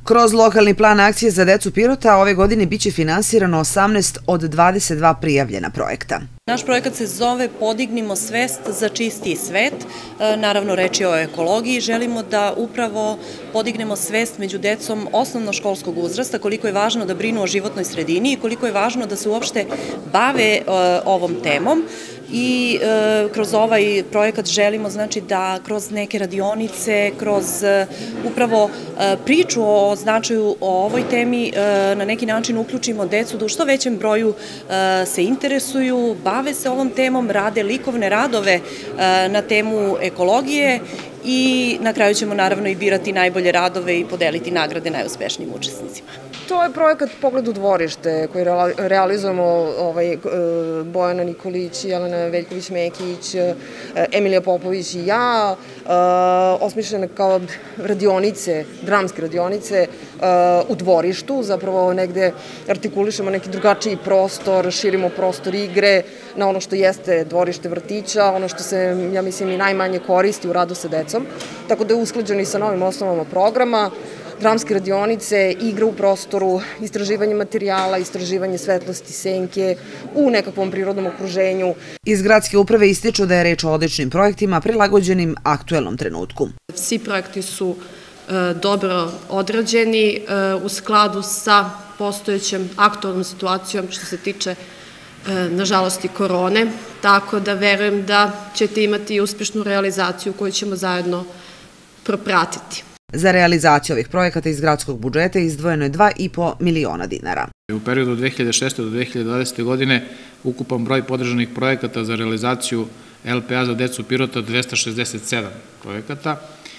Kroz lokalni plan akcije za decu Pirota ove godine biće finansirano 18 od 22 prijavljena projekta. Naš projekat se zove Podignimo svest za čistiji svet. Naravno, reč je o ekologiji. Želimo da upravo podignemo svest među decom osnovnoškolskog uzrasta, koliko je važno da brinu o životnoj sredini i koliko je važno da se uopšte bave ovom temom. I kroz ovaj projekat želimo da kroz neke radionice, kroz upravo priču o značaju o ovoj temi na neki način uključimo decu da u što većem broju se interesuju, bave se ovom temom, rade likovne radove na temu ekologije i na kraju ćemo naravno i birati najbolje radove i podeliti nagrade najuspešnijim učesnicima. To je projekat Pogled u dvorište koji realizujemo Bojana Nikolić, Jelena Veljković-Mekić, Emilija Popović i ja, osmišljene kao radionice, dramske radionice u dvorištu, zapravo negde artikulišemo neki drugačiji prostor, širimo prostor igre na ono što jeste dvorište vrtića, ono što se, ja mislim, i najmanje koristi u radu sa decom, tako da je usklađeno i sa novim osnovama programa, dramske radionice, igra u prostoru, istraživanje materijala, istraživanje svetlosti, senke u nekakvom prirodnom okruženju. Iz gradske uprave ističu da je reč o odličnim projektima prilagođenim aktuelnom trenutku. Svi projekti su dobro odrađeni u skladu sa postojećom aktuelnom situacijom što se tiče, nažalost, i korone, tako da verujem da ćete imati uspešnu realizaciju koju ćemo zajedno propratiti. Za realizaciju ovih projekata iz gradskog budžeta izdvojeno je 2,5 miliona dinara. U periodu od 2006. do 2020. godine ukupan broj podržanih projekata za realizaciju LPA za decu Pirota 267 projekata,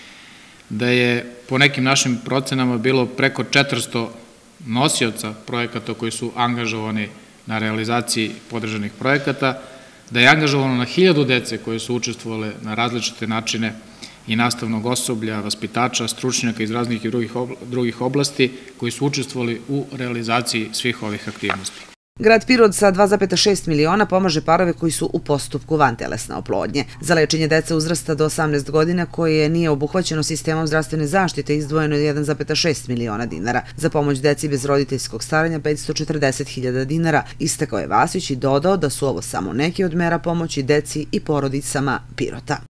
da je po nekim našim procenama bilo preko 400 nosioca projekata koji su angažovani na realizaciji podržanih projekata, da je angažovano na 1000 dece koje su učestvovale na različite načine i nastavnog osoblja, vaspitača, stručnjaka iz raznih i drugih oblasti koji su učestvovali u realizaciji svih ovih aktivnosti. Grad Pirot sa 2,6 miliona pomaže parove koji su u postupku vantelesne oplodnje. Za lečenje dece uzrasta do 18 godina koje nije obuhvaćeno sistemom zdravstvene zaštite izdvojeno je 1,6 miliona dinara. Za pomoć deci bez roditeljskog staranja 540.000 dinara. Istakao je Vasić i dodao da su ovo samo neki od mera pomoći deci i porodicama Pirota.